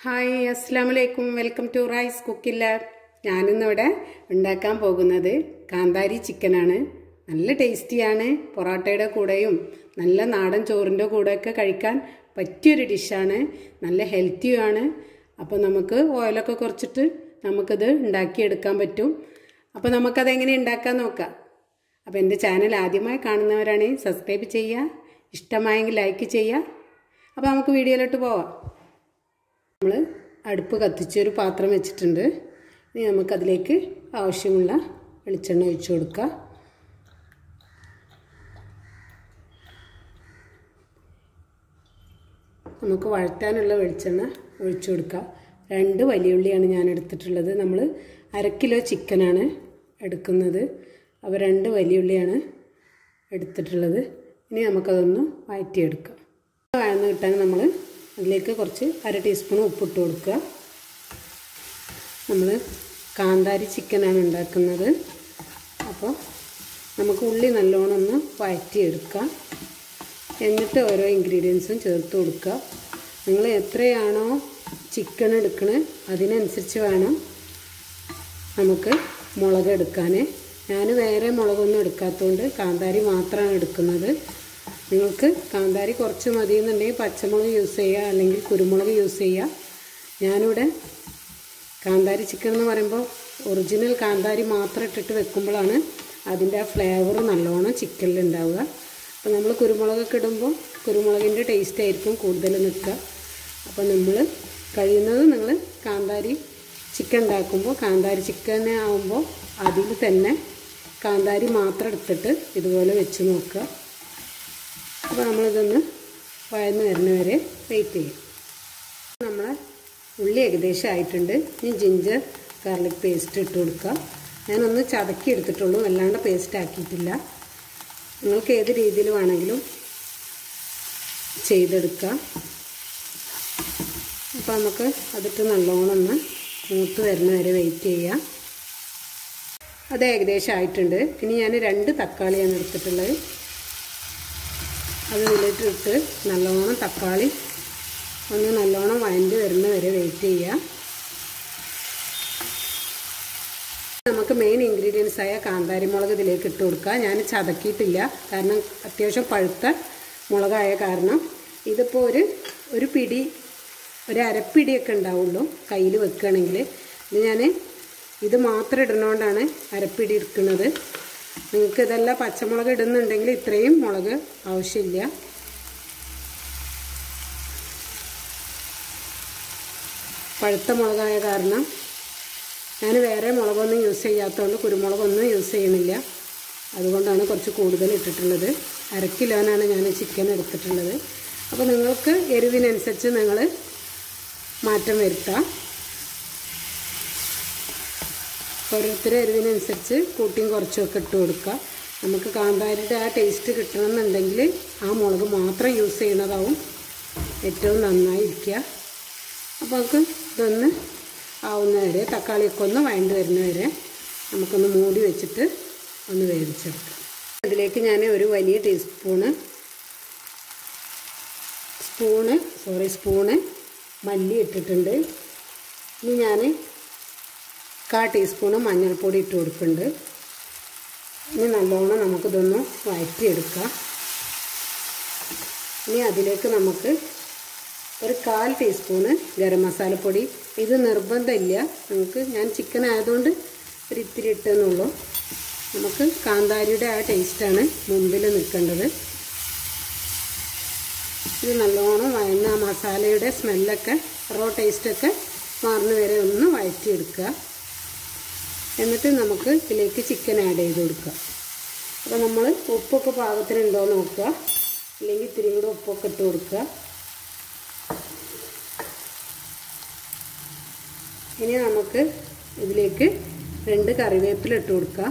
Hi അസ്സലാമു അലൈക്കും welcome to rice cooking lab. ഞാനിന്നിവിടെ ഉണ്ടാക്കാൻ പോകുന്നത് കാന്താരി ചിക്കനാണ്. നല്ല ടേസ്റ്റിയാണ്. പൊറോട്ടയുടെ കൂടെയും നല്ല നാടൻ ചോറിൻ്റെ കൂടെയൊക്കെ കഴിക്കാൻ പറ്റിയൊരു ഡിഷാണ്. നല്ല ഹെൽത്തിയുമാണ്. അപ്പോൾ നമുക്ക് ഓയിലൊക്കെ കുറച്ചിട്ട് നമുക്കിത് ഉണ്ടാക്കിയെടുക്കാൻ പറ്റും. അപ്പോൾ നമുക്കതെങ്ങനെ ഉണ്ടാക്കാൻ നോക്കാം. അപ്പോൾ എൻ്റെ ചാനൽ ആദ്യമായി കാണുന്നവരാണെങ്കിൽ സബ്സ്ക്രൈബ് ചെയ്യുക, ഇഷ്ടമായെങ്കിൽ ലൈക്ക് ചെയ്യുക. അപ്പോൾ നമുക്ക് വീഡിയോയിലോട്ട് പോവാം. നമ്മൾ അടുപ്പ് കത്തിച്ചൊരു പാത്രം വെച്ചിട്ടുണ്ട്. ഇനി നമുക്കതിലേക്ക് ആവശ്യമുള്ള വെളിച്ചെണ്ണ ഒഴിച്ചു കൊടുക്കുക. നമുക്ക് വഴറ്റാനുള്ള വെളിച്ചെണ്ണ ഒഴിച്ചു കൊടുക്കുക. 2 വലിയ ഉള്ളിയാണ് ഞാൻ എടുത്തിട്ടുള്ളത്. നമ്മൾ 1/2 കിലോ ചിക്കനാണ് എടുക്കുന്നത്. അപ്പോൾ 2 വലിയ ഉള്ളിയാണ് എടുത്തിട്ടുള്ളത്. ഇനി നമുക്കതൊന്ന് വഴറ്റിയെടുക്കാം. വഴന്ന് കിട്ടാൻ നമ്മൾ അതിലേക്ക് കുറച്ച് 1/2 ടീസ്പൂൺ ഉപ്പിട്ട് കൊടുക്കുക. നമ്മൾ കാന്താരി ചിക്കനാണ് ഉണ്ടാക്കുന്നത്. അപ്പോൾ നമുക്ക് ഉള്ളി നല്ലോണം ഒന്ന് വഴറ്റിയെടുക്കാം. എന്നിട്ട് ഓരോ ഇൻഗ്രീഡിയൻസും ചേർത്ത് കൊടുക്കുക. നിങ്ങൾ എത്രയാണോ ചിക്കൻ എടുക്കുന്നത് അതിനനുസരിച്ച് വേണം നമുക്ക് മുളക് എടുക്കാൻ. ഞാൻ വേറെ മുളകൊന്നും എടുക്കാത്തതുകൊണ്ട് കാന്താരി മാത്രമാണ് എടുക്കുന്നത്. നിങ്ങൾക്ക് കാന്താരി കുറച്ച് മതിയെന്നുണ്ടെങ്കിൽ പച്ചമുളക് യൂസ് ചെയ്യുക, അല്ലെങ്കിൽ കുരുമുളക് യൂസ് ചെയ്യുക. ഞാനിവിടെ കാന്താരി ചിക്കൻ എന്ന് പറയുമ്പോൾ ഒറിജിനൽ കാന്താരി മാത്രം ഇട്ടിട്ട് വെക്കുമ്പോഴാണ് അതിൻ്റെ ആ ഫ്ലേവർ നല്ലോണം ചിക്കനിൽ ഉണ്ടാവുക. അപ്പോൾ നമ്മൾ കുരുമുളകൊക്കെ ഇടുമ്പോൾ കുരുമുളകിൻ്റെ ടേസ്റ്റ് ആയിരിക്കും കൂടുതൽ നിൽക്കുക. അപ്പോൾ നമ്മൾ കഴിയുന്നത് നിങ്ങൾ കാന്താരി ചിക്കൻ ഉണ്ടാക്കുമ്പോൾ കാന്താരി ചിക്കൻ ആകുമ്പോൾ അതിൽ തന്നെ കാന്താരി മാത്രം എടുത്തിട്ട് ഇതുപോലെ വെച്ച് നോക്കുക. അപ്പോൾ നമ്മളിതൊന്ന് വഴന്ന് വരുന്ന വരെ വെയിറ്റ് ചെയ്യും. നമ്മളെ ഉള്ളി ഏകദേശം ആയിട്ടുണ്ട്. ഇനി ജിഞ്ചർ ഗാർലിക് പേസ്റ്റ് ഇട്ട് കൊടുക്കുക. ഞാനൊന്ന് ചതക്കി എടുത്തിട്ടുള്ളൂ, അല്ലാണ്ട് പേസ്റ്റ് ആക്കിയിട്ടില്ല. നിങ്ങൾക്ക് ഏത് രീതിയിൽ വേണമെങ്കിലും ചെയ്തെടുക്കാം. അപ്പോൾ നമുക്ക് അതിട്ട് നല്ലോണം ഒന്ന് മൂത്ത് വരുന്ന വരെ വെയിറ്റ് ചെയ്യാം. അത് ഏകദേശം ആയിട്ടുണ്ട്. ഇനി ഞാൻ 2 തക്കാളിയാണ് എടുത്തിട്ടുള്ളത്. അത് ഇതിലിട്ടിട്ട് നല്ലോണം തക്കാളി ഒന്ന് നല്ലോണം വഴണ്ട് വരുന്ന വരെ വെയിറ്റ് ചെയ്യുക. നമുക്ക് മെയിൻ ഇൻഗ്രീഡിയൻസ് ആയ കാന്താരി മുളക് ഇതിലേക്ക് ഇട്ട് കൊടുക്കുക. ഞാൻ ചതക്കിയിട്ടില്ല, കാരണം അത്യാവശ്യം പഴുത്ത മുളകായ കാരണം. ഇതിപ്പോൾ ഒരു പിടി, ഒരു അരപ്പിടിയൊക്കെ ഉണ്ടാവുള്ളൂ കയ്യിൽ വെക്കുകയാണെങ്കിൽ. ഇത് മാത്രം ഇടുന്നതുകൊണ്ടാണ് അരപ്പിടി എടുക്കുന്നത്. നിങ്ങൾക്ക് ഇതെല്ലാം പച്ചമുളക് ഇടുന്നുണ്ടെങ്കിൽ ഇത്രയും മുളക് ആവശ്യമില്ല. പഴുത്ത മുളകായ കാരണം ഞാൻ വേറെ മുളകൊന്നും യൂസ് ചെയ്യാത്തതുകൊണ്ട് കുരുമുളകൊന്നും യൂസ് ചെയ്യണില്ല. അതുകൊണ്ടാണ് കുറച്ച് കൂടുതൽ ഇട്ടിട്ടുള്ളത്. 1/2 കിലോനാണ് ഞാൻ ചിക്കൻ എടുത്തിട്ടുള്ളത്. അപ്പോൾ നിങ്ങൾക്ക് എരിവിനനുസരിച്ച് നിങ്ങൾ മാറ്റം വരുത്താം. ഓരോരുത്തരും എരിവിനനുസരിച്ച് കൂട്ടിയും കുറച്ചുമൊക്കെ ഇട്ട് കൊടുക്കുക. നമുക്ക് കാന്താരിയുടെ ആ ടേസ്റ്റ് കിട്ടണമെന്നുണ്ടെങ്കിൽ ആ മുളക് മാത്രം യൂസ് ചെയ്യുന്നതാവും ഏറ്റവും നന്നായിരിക്കുക. അപ്പോൾ നമുക്ക് ഇതൊന്ന് ആവുന്നവരെ, തക്കാളിയൊക്കെ ഒന്ന് വഴണ്ട് വരുന്നവരെ നമുക്കൊന്ന് മൂടി വെച്ചിട്ട് ഒന്ന് വേവിച്ചെടുക്കാം. അതിലേക്ക് ഞാൻ ഒരു വലിയ സ്പൂണ് മല്ലി ഇട്ടിട്ടുണ്ട്. ഇനി ഞാൻ 1/4 ടീസ്പൂണ് മഞ്ഞൾപ്പൊടി ഇട്ട് കൊടുക്കുന്നുണ്ട്. ഇനി നല്ലോണം നമുക്കിതൊന്ന് വഴറ്റിയെടുക്കാം. ഇനി അതിലേക്ക് നമുക്ക് ഒരു 1/4 ടീസ്പൂണ് ഗരം മസാലപ്പൊടി. ഇത് നിർബന്ധമില്ല, നമുക്ക് ഞാൻ ചിക്കൻ ആയതുകൊണ്ട് ഒരു ഇത്തിരി ഇട്ടെന്നുള്ളൂ. നമുക്ക് കാന്താരിയുടെ ആ ടേസ്റ്റാണ് മുമ്പിൽ നിൽക്കേണ്ടത്. ഇത് നല്ലോണം വഴന്ന ആ മസാലയുടെ സ്മെല്ലൊക്കെ റോ ടേസ്റ്റൊക്കെ മാറുന്ന വരെ ഒന്ന് വഴറ്റിയെടുക്കുക. എന്നിട്ട് നമുക്ക് ഇതിലേക്ക് ചിക്കൻ ആഡ് ചെയ്ത് കൊടുക്കുക. അപ്പോൾ നമ്മൾ ഉപ്പൊക്കെ പാകത്തിനുണ്ടോ നോക്കുക, അല്ലെങ്കിൽ ഇത്തിരി കൂടെ ഉപ്പൊക്കെ ഇട്ട് കൊടുക്കുക. ഇനി നമുക്ക് ഇതിലേക്ക് 2 കറിവേപ്പില ഇട്ട് കൊടുക്കുക.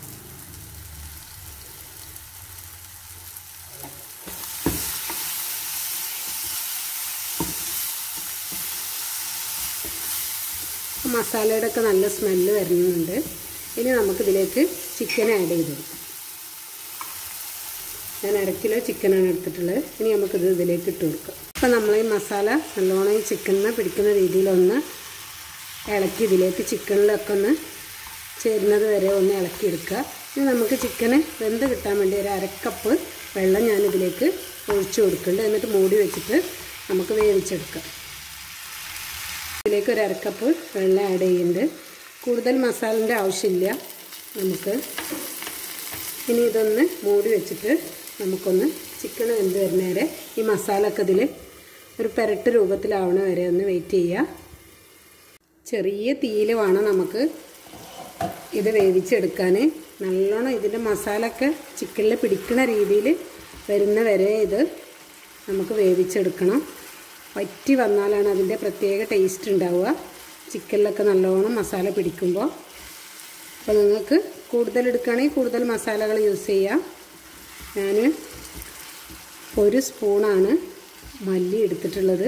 മസാലയുടെ ഒക്കെ നല്ല സ്മെല്ല് വരുന്നുണ്ട്. ഇനി നമുക്കിതിലേക്ക് ചിക്കൻ ആഡ് ചെയ്ത് കൊടുക്കാം. ഞാൻ 1/2 കിലോ ചിക്കനാണ് എടുത്തിട്ടുള്ളത്. ഇനി നമുക്കിത് ഇതിലേക്ക് ഇട്ട് കൊടുക്കാം. അപ്പോൾ നമ്മൾ ഈ മസാല നല്ലോണം ഈ ചിക്കനിനെ പിടിക്കുന്ന രീതിയിലൊന്ന് ഇളക്കി ഇതിലേക്ക് ചിക്കനിലൊക്കെ ഒന്ന് ചേരുന്നത് വരെ ഒന്ന് ഇളക്കിയെടുക്കുക. ഇനി നമുക്ക് ചിക്കന് വെന്ത് കിട്ടാൻ വേണ്ടി ഒരു 1/2 കപ്പ് വെള്ളം ഞാനിതിലേക്ക് ഒഴിച്ചു കൊടുക്കുന്നുണ്ട്. എന്നിട്ട് മൂടി വെച്ചിട്ട് നമുക്ക് വേവിച്ചെടുക്കാം. ഇതിലേക്ക് ഒരു 1/2 കപ്പ് വെള്ളം ആഡ് ചെയ്യുന്നുണ്ട്. കൂടുതൽ മസാലൻ്റെ ആവശ്യമില്ല നമുക്ക്. ഇനി ഇതൊന്ന് മൂടി വെച്ചിട്ട് നമുക്കൊന്ന് ചിക്കൻ വെന്ത് വരുന്ന വരെ ഈ മസാല ഒക്കെ ഇതിൽ ഒരു പെരട്ട് രൂപത്തിലാവണ വരെ ഒന്ന് വെയിറ്റ് ചെയ്യുക. ചെറിയ തീയിൽ വേണം നമുക്ക് ഇത് വേവിച്ചെടുക്കാൻ. നല്ലോണം ഇതിൻ്റെ മസാല ഒക്കെ ചിക്കനിൽ പിടിക്കുന്ന രീതിയിൽ വരുന്ന വരെ ഇത് നമുക്ക് വേവിച്ചെടുക്കണം. വറ്റി വന്നാലാണ് അതിൻ്റെ പ്രത്യേക ടേസ്റ്റ് ഉണ്ടാവുക, ചിക്കനിലൊക്കെ നല്ലോണം മസാല പിടിക്കുമ്പോൾ. അപ്പോൾ നിങ്ങൾക്ക് കൂടുതൽ എടുക്കുകയാണെങ്കിൽ കൂടുതൽ മസാലകൾ യൂസ് ചെയ്യാം. ഞാൻ 1 സ്പൂണാണ് മല്ലി എടുത്തിട്ടുള്ളത്,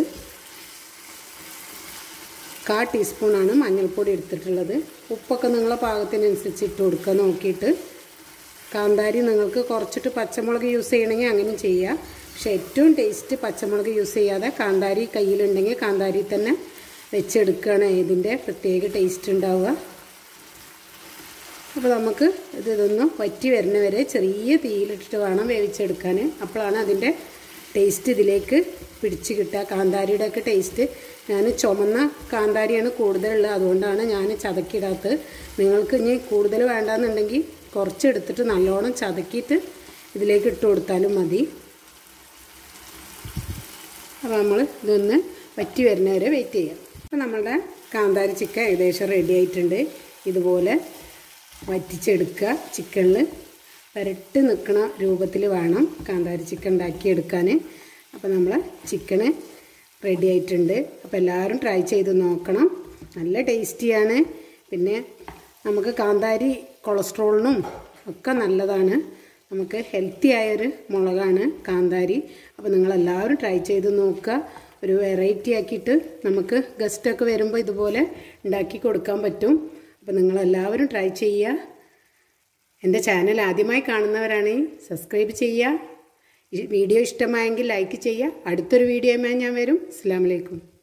1/4 ടീസ്പൂണാണ് മഞ്ഞൾപ്പൊടി എടുത്തിട്ടുള്ളത്. ഉപ്പൊക്കെ നിങ്ങളെ പാകത്തിനനുസരിച്ച് ഇട്ട് കൊടുക്കുക നോക്കിയിട്ട്. കാന്താരി നിങ്ങൾക്ക് കുറച്ചിട്ട് പച്ചമുളക് യൂസ് ചെയ്യണമെങ്കിൽ അങ്ങനെ ചെയ്യാം. പക്ഷേ ഏറ്റവും ടേസ്റ്റ് പച്ചമുളക് യൂസ് ചെയ്യാതെ കാന്താരി കയ്യിലുണ്ടെങ്കിൽ കാന്താരി തന്നെ വെച്ചെടുക്കുകയാണ് ഇതിൻ്റെ പ്രത്യേക ടേസ്റ്റ് ഉണ്ടാവുക. അപ്പോൾ നമുക്ക് ഇതൊന്ന് വറ്റി വരുന്ന വരെ ചെറിയ തീയിലിട്ടിട്ട് വേണം വേവിച്ചെടുക്കാൻ. അപ്പോഴാണ് അതിൻ്റെ ടേസ്റ്റ് ഇതിലേക്ക് പിടിച്ച് കിട്ടുക. കാന്താരിയുടെയൊക്കെ ടേസ്റ്റ്, ഞാൻ ചുമന്ന കാന്താരിയാണ് കൂടുതലുള്ളത്, അതുകൊണ്ടാണ് ഞാൻ ചതക്കിടാത്തത്. നിങ്ങൾക്ക് ഇനി കൂടുതൽ വേണ്ടാന്നുണ്ടെങ്കിൽ കുറച്ചെടുത്തിട്ട് നല്ലോണം ചതക്കിയിട്ട് ഇതിലേക്ക് ഇട്ട് കൊടുത്താലും മതി. അപ്പോൾ നമ്മൾ ഇതൊന്ന് വറ്റി വരുന്ന വരെ വെയിറ്റ് ചെയ്യാം. അപ്പോൾ നമ്മളുടെ കാന്താരി ചിക്കൻ ഏകദേശം റെഡി ആയിട്ടുണ്ട്. ഇതുപോലെ വറ്റിച്ചെടുക്കുക. ചിക്കനിൽ പുരട്ട് നിൽക്കുന്ന രൂപത്തിൽ വേണം കാന്താരി ചിക്കൻ ഉണ്ടാക്കിയെടുക്കാൻ. അപ്പോൾ നമ്മൾ ചിക്കന് റെഡി ആയിട്ടുണ്ട്. അപ്പോൾ എല്ലാവരും ട്രൈ ചെയ്ത് നോക്കണം. നല്ല ടേസ്റ്റിയാണ്. പിന്നെ നമുക്ക് കാന്താരി കൊളസ്ട്രോളിനും ഒക്കെ നല്ലതാണ്. നമുക്ക് ഹെൽത്തി ആയൊരു മുളകാണ് കാന്താരി. അപ്പോൾ നിങ്ങളെല്ലാവരും ട്രൈ ചെയ്ത് നോക്കുക. ഒരു വെറൈറ്റി ആക്കിയിട്ട് നമുക്ക് ഗസ്റ്റൊക്കെ വരുമ്പോൾ ഇതുപോലെ ഉണ്ടാക്കി കൊടുക്കാൻ പറ്റും. അപ്പോൾ നിങ്ങളെല്ലാവരും ട്രൈ ചെയ്യുക. എൻ്റെ ചാനൽ ആദ്യമായി കാണുന്നവരാണെങ്കിൽ സബ്സ്ക്രൈബ് ചെയ്യുക. വീഡിയോ ഇഷ്ടമായെങ്കിൽ ലൈക്ക് ചെയ്യുക. അടുത്തൊരു വീഡിയോയുമായി ഞാൻ വരും. അസ്സലാമു അലൈക്കും.